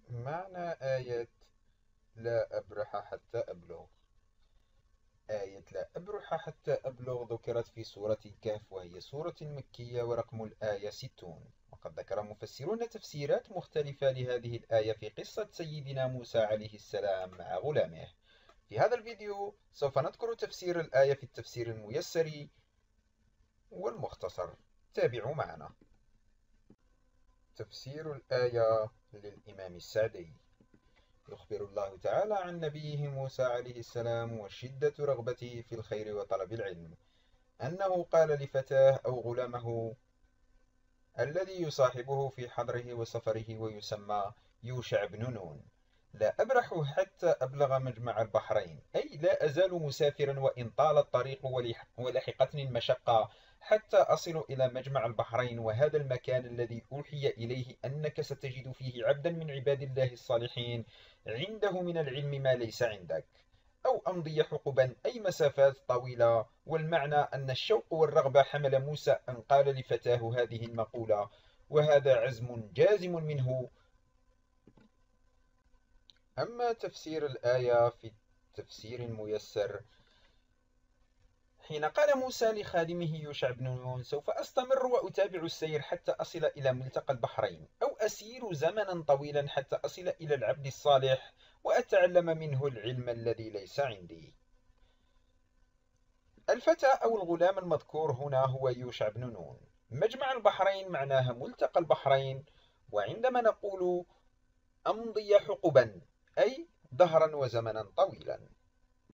معنى آية لا أبرح حتى أبلغ. آية لا أبرح حتى أبلغ ذكرت في سورة الكهف، وهي سورة مكية، ورقم الآية 60. وقد ذكر مفسرون تفسيرات مختلفة لهذه الآية في قصة سيدنا موسى عليه السلام مع غلامه. في هذا الفيديو سوف نذكر تفسير الآية في التفسير الميسر والمختصر. تابعوا معنا. تفسير الآية للإمام السعدي. يخبر الله تعالى عن نبيه موسى عليه السلام وشدة رغبته في الخير وطلب العلم، أنه قال لفتاه أو غلامه الذي يصاحبه في حضره وسفره ويسمى يوشع بن نون: لا أبرح حتى أبلغ مجمع البحرين، أي لا أزال مسافرا وإن طال الطريق ولحقتني المشقة حتى أصل إلى مجمع البحرين، وهذا المكان الذي أوحي إليه أنك ستجد فيه عبدا من عباد الله الصالحين عنده من العلم ما ليس عندك. أو أمضي حقبا أي مسافات طويلة. والمعنى أن الشوق والرغبة حمل موسى أن قال لفتاه هذه المقولة، وهذا عزم جازم منه. أما تفسير الآية في التفسير الميسر، حين قال موسى لخادمه يوشع بن نون: سوف أستمر وأتابع السير حتى أصل إلى ملتقى البحرين، أو أسير زمنا طويلا حتى أصل إلى العبد الصالح وأتعلم منه العلم الذي ليس عندي. الفتى أو الغلام المذكور هنا هو يوشع بن نون. مجمع البحرين معناها ملتقى البحرين. وعندما نقول أمضي حقبا أي دهرا وزمنا طويلا.